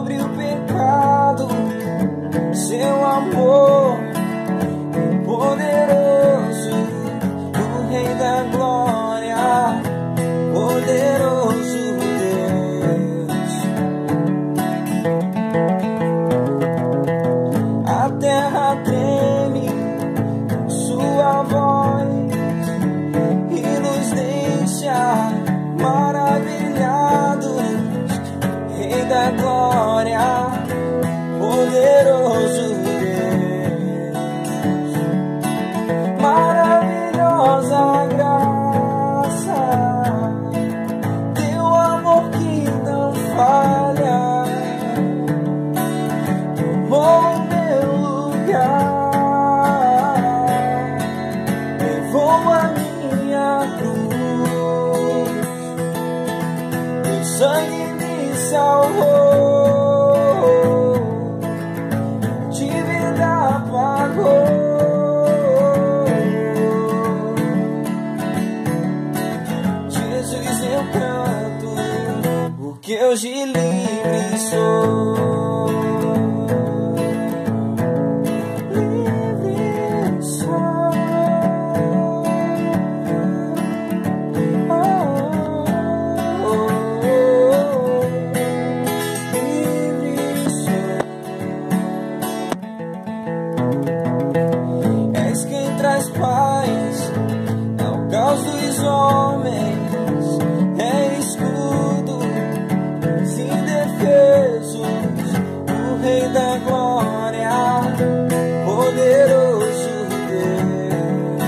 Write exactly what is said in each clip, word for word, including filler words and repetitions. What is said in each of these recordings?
sobre o pecado, seu amor poderoso, o Rei da glória, poderoso Deus. A terra treme com sua voz e nos deixa maravilhados. Rei da glória, poderoso Deus. Maravilhosa graça, teu amor que não falha, tomou o meu lugar, levou a minha cruz, teu sangue me salvou, dívida pagou. Jesus, eu canto, porque hoje livre sou. Livre sou. Oh, oh, oh, oh. Livre sou. És quem traz paz ao caos dos homens, é escudo dos indefesos, o Rei da glória, poderoso Deus.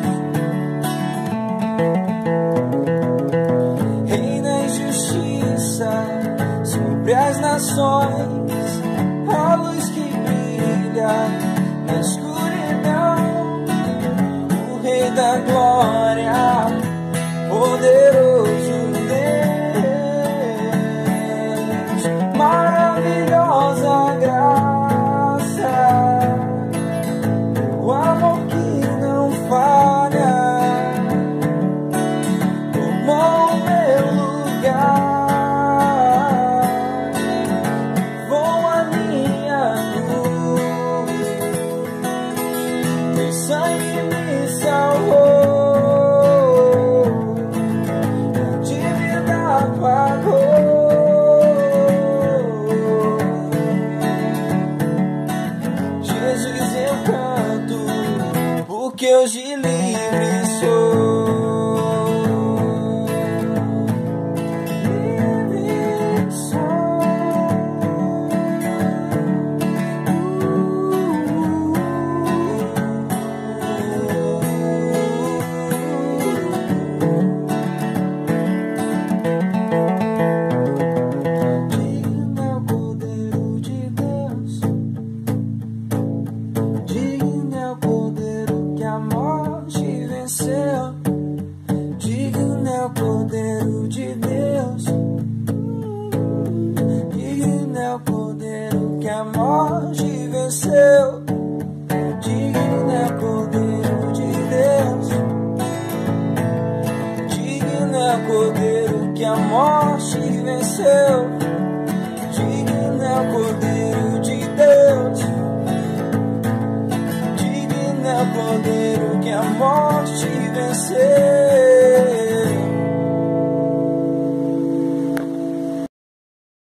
Reina em justiça sobre as nações, a luz que brilha na escuridão, o Rei da glória, poderoso Deus. Maravilhosa graça, o amor que não falha, tomou o meu lugar, levou a minha cruz, teu sangue me salvou, dívida pagou. Jesus, eu canto, porque hoje livre sou. Livre sou. Digno é o poder de Deus, digno é o poder que a morte venceu, digno é o poder de Deus, digno é o poder que a morte venceu, digno é o poder de Deus, digno é o poder que a morte venceu, digno é o poder de Deus, digno é o poder que a morte venceu.